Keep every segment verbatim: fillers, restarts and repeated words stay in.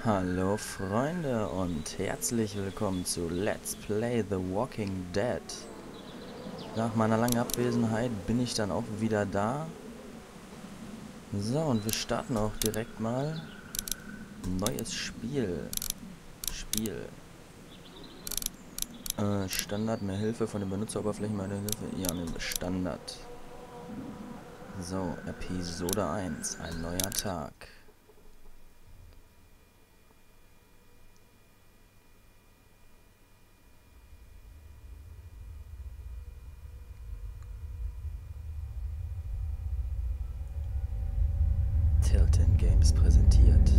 Hallo Freunde und herzlich willkommen zu Let's Play The Walking Dead. Nach meiner langen Abwesenheit bin ich dann auch wieder da. So, und wir starten auch direkt mal. Neues Spiel. Spiel. Äh, Standard, mehr Hilfe von den Benutzeroberflächen, meine Hilfe. Ja, nehmen wir Standard. So, Episode eins. Ein neuer Tag. Tilton Games präsentiert.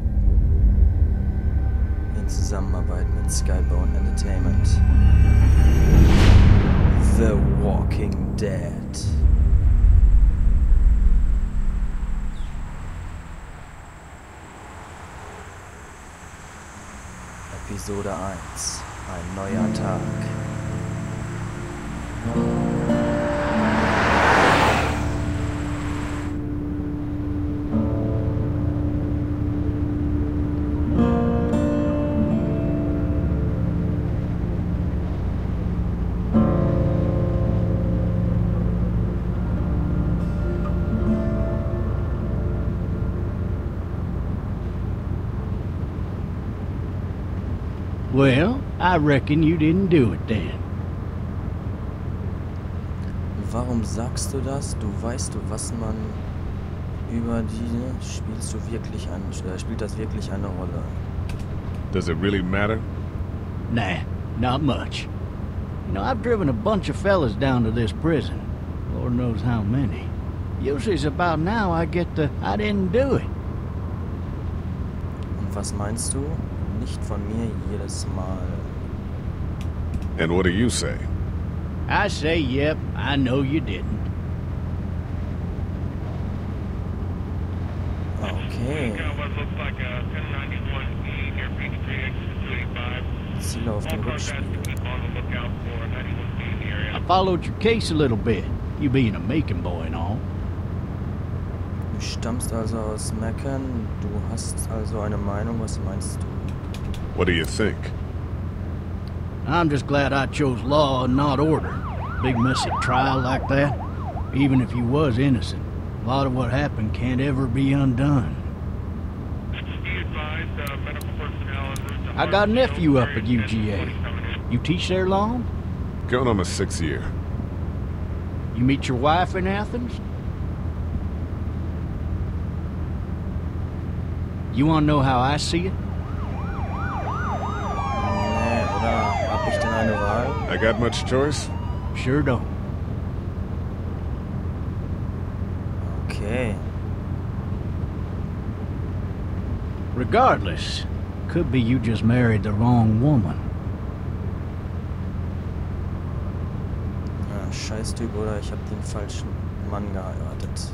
In Zusammenarbeit mit Skybound Entertainment. The Walking Dead. Episode eins. Ein neuer Tag. Well, I reckon you didn't do it then. Warum sagst du das? Du weißt, was man über die... Spielst du wirklich ein... Äh, spielt das wirklich eine Rolle? Does it really matter? Nah, not much. You know, I've driven a bunch of fellas down to this prison. Lord knows how many. Usually it's about now I get the I didn't do it. Und was meinst du? Nicht von mir jedes Mal. And what do you say? I say, yep, I know you didn't. Okay. Ziel auf dem Rückspiel. I followed your case a little bit, you being a Macon boy and all. Du stammst also aus Macon. Du hast also eine Meinung. Was meinst du? What do you think? I'm just glad I chose law and not order. Big messy trial like that. Even if you was innocent, a lot of what happened can't ever be undone. I got a nephew up at U G A. You teach there long? Going on my sixth year. You meet your wife in Athens? You wanna know how I see it? I got much choice? Sure don't. Okay. Regardless, could be you just married the wrong woman. Ja, scheiß Typ, oder ich habe den falschen Mann geheiratet.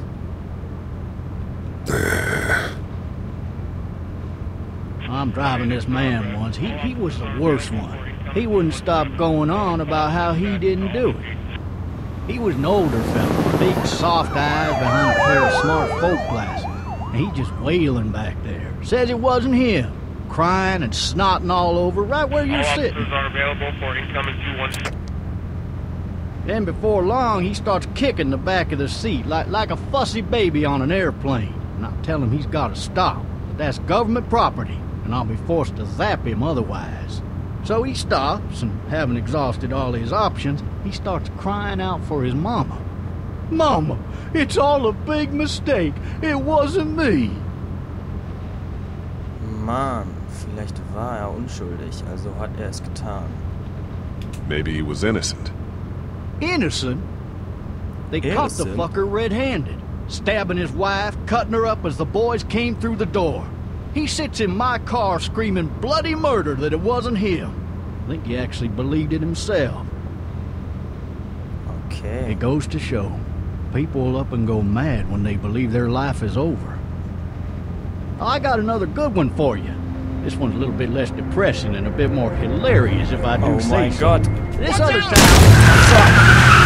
I'm driving this man once. He, he was the worst one. He wouldn't stop going on about how he didn't do it. He was an older fella, big soft eyes behind a pair of smart folk glasses. And he just wailing back there. Says it wasn't him. Crying and snotting all over right where you're sitting. All officers are available for incoming two one. Then before long, he starts kicking the back of the seat like, like a fussy baby on an airplane. And I tell him he's got to stop. But that's government property, and I'll be forced to zap him otherwise. So he stops, and having exhausted all his options, he starts crying out for his mama. Mama, it's all a big mistake. It wasn't me. Mann, vielleicht war er unschuldig, also hat er es getan. Maybe he was innocent. Innocent? They caught the Innocent? fucker red-handed, stabbing his wife, cutting her up as the boys came through the door. He sits in my car screaming bloody murder that it wasn't him. I think he actually believed it himself. Okay. It goes to show, people will up and go mad when they believe their life is over. I got another good one for you. This one's a little bit less depressing and a bit more hilarious if I do Oh say my so. God. This other town...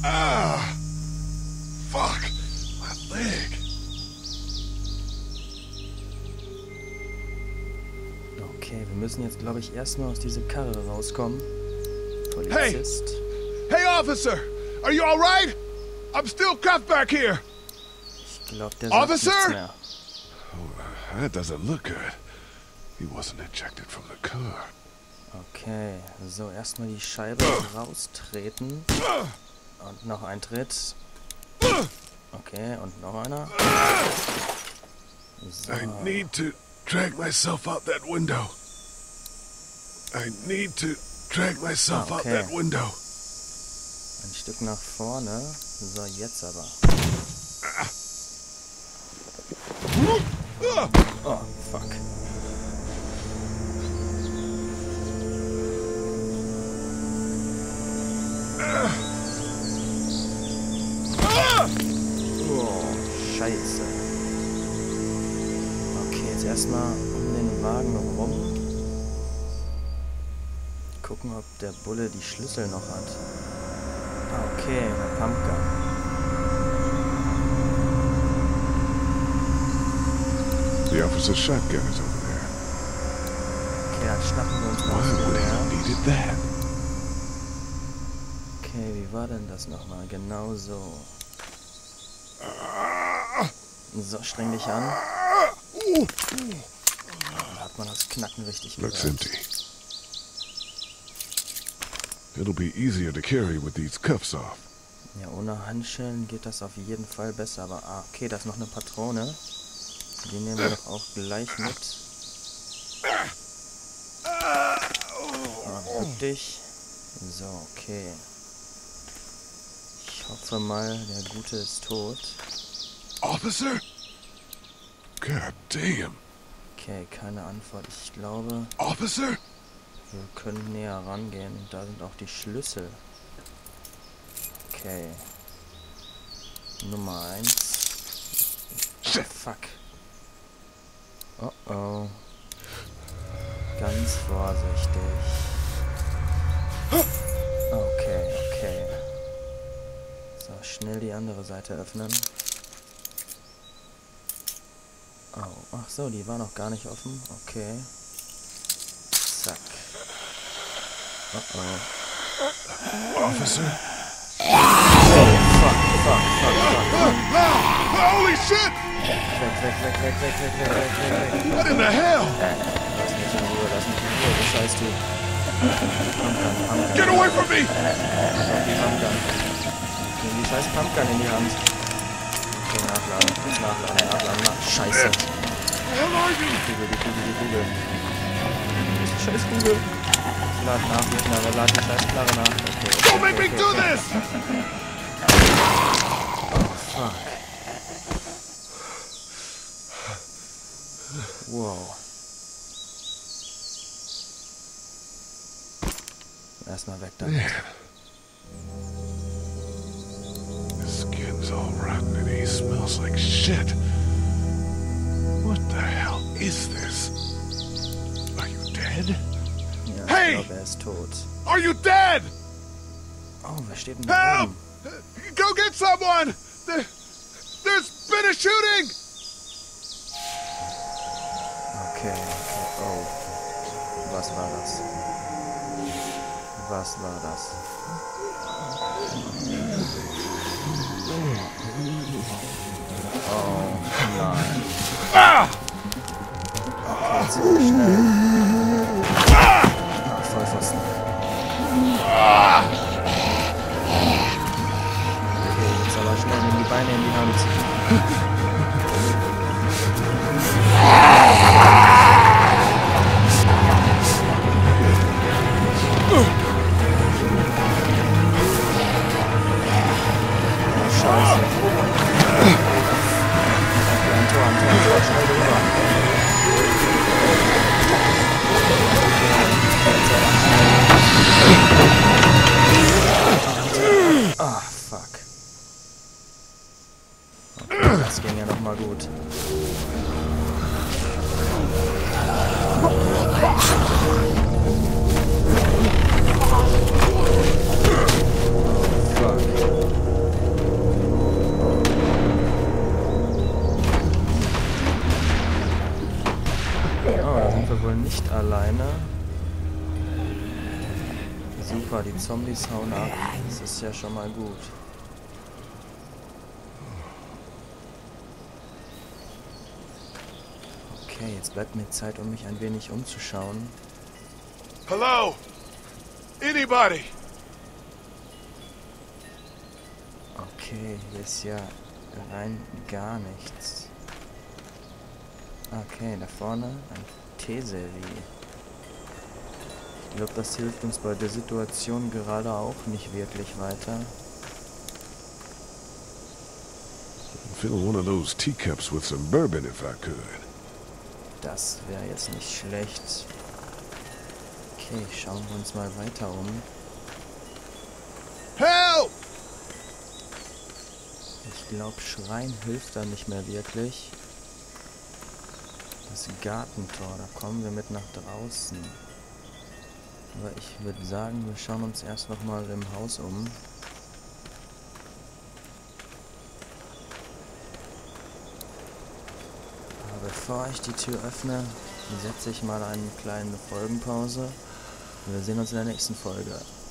Ah! Fuck! My leg! Okay, wir müssen jetzt, glaube ich, erstmal aus dieser Karre rauskommen. Polizist. Hey, officer! Are you alright? I'm still cuffed back here! Ich glaube, der sagt nichts Officer? mehr. Oh, that doesn't look good. He wasn't ejected from the car. Okay, so erstmal die Scheibe raustreten. Und noch ein Tritt. Okay, und noch einer. So. I need to drag myself out that window. I need to drag myself Ah, out okay. that window. Ein Stück nach vorne. So, jetzt aber. Oh, fuck. Oh, Scheiße. Okay, jetzt erstmal um den Wagen rum. Gucken, ob der Bulle die Schlüssel noch hat. Ah, okay, eine Pumpgun. The officer's shotgun is over there. Okay, dann schnappen wir uns mal Why das would Gewehr. he needed that? Okay, wie war denn das nochmal? Genau so. So, streng dich an. Da hat man das Knacken richtig Looks gehört. empty. It'll be easier to carry with these cuffs off. Ja, ohne Handschellen geht das auf jeden Fall besser. Aber, ah, okay, da ist noch eine Patrone. Die nehmen wir doch auch gleich mit. Ah, bück dich. So, okay. Ich hoffe mal, der Gute ist tot. Officer? God damn. Okay, keine Antwort. Ich glaube, Officer? wir können näher rangehen. Und da sind auch die Schlüssel. Okay. Nummer eins. Oh, Shit. fuck. Oh oh. Ganz vorsichtig. Okay, okay. So, schnell die andere Seite öffnen. Oh, ach so, die war noch gar nicht offen. Okay. Zack. Oh oh. Officer? Oh, fuck, fuck, fuck, fuck. Holy shit! Weg, weg, weg, weg, weg, weg, weg, weg, weg, weg. What in the hell? Lass mich in Ruhe, lass mich in Ruhe, du Scheiß-Typ. Pumpgun, Pumpgun. Get away from me! Die Pumpgun. Nimm die scheiß Pumpgun in die Hand. Okay, nachladen, jetzt nachladen, nachladen, nach. Scheiße. Die Kugel, die Kugel, die Kugel. Die scheiß Kugel. Lad nach, die Knarre, lad die scheiß Knarre nach. Okay, okay, Don't make me okay, do okay. this! Fuck. Wow. Erstmal weg damit. Man. His skin's all rotten and he smells like shit. What the hell is this? Are you dead? Ja, Hey! ich glaube, er ist tot. Are you dead? Oh, wer steht denn da Help! oben? Go get someone! There, there's been a shooting! Okay, okay, oh. Was war das? Was war das? Oh nein. Ah! Okay, ziemlich schnell. Ah, Vollpfosten. Okay, jetzt aber schnell nimm die Beine in die Hand. Oh, Scheiße. Ein Tor, ein Tor, ein Tor, schnell rüber. Ah, fuck. Okay, das ging ja nochmal gut. Fuck. alleine. Super, die Zombies hauen ab. Das ist ja schon mal gut. Okay, jetzt bleibt mir Zeit, um mich ein wenig umzuschauen. Hello? Anybody? Okay, hier ist ja rein gar nichts. Okay, da vorne ein T-Serie. Ich glaube, das hilft uns bei der Situation gerade auch nicht wirklich weiter. Fill one of those teacups with some bourbon if I could. Das wäre jetzt nicht schlecht. Okay, schauen wir uns mal weiter um. Help! Ich glaube, Schreien hilft da nicht mehr wirklich. Das Gartentor, da kommen wir mit nach draußen. Aber ich würde sagen, wir schauen uns erst noch mal im Haus um. Aber bevor ich die Tür öffne, setze ich mal eine kleine Folgenpause. Wir sehen uns in der nächsten Folge.